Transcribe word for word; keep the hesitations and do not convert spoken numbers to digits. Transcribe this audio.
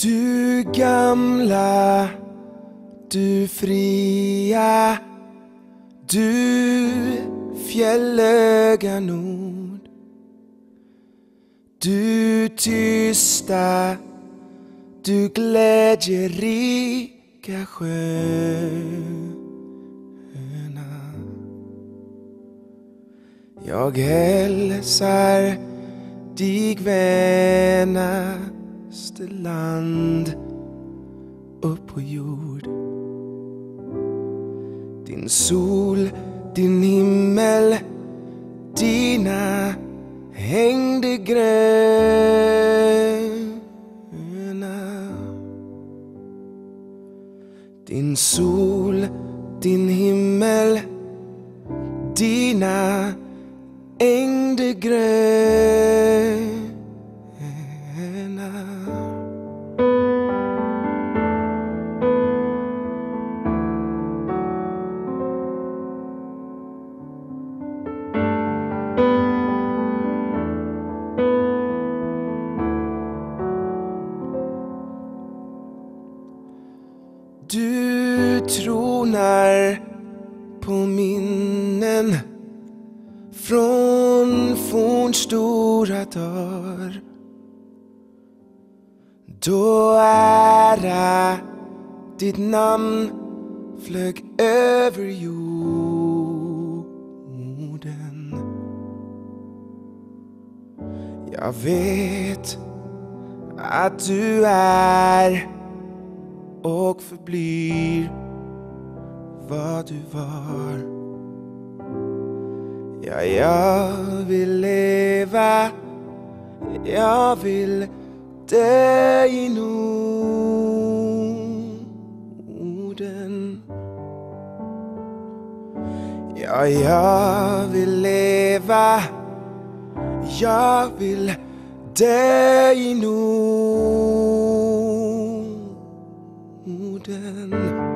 Du gamla, du fria, du fjällöga nord. Du tysta, du glädjerika sköna. Jag hälsar dig vänaste land upp på jord. Din sol, din himmel, dina hängde gröna. Din sol, din himmel, dina hängde gröna. Du tronar på minnen från fornstora dagar, då ära ditt namn flög över jorden. Jag vet att du är och förblir vad du var. Ja, jag vill leva, jag vill dö i Norden. Ja, jag vill leva, jag vill dö i Norden.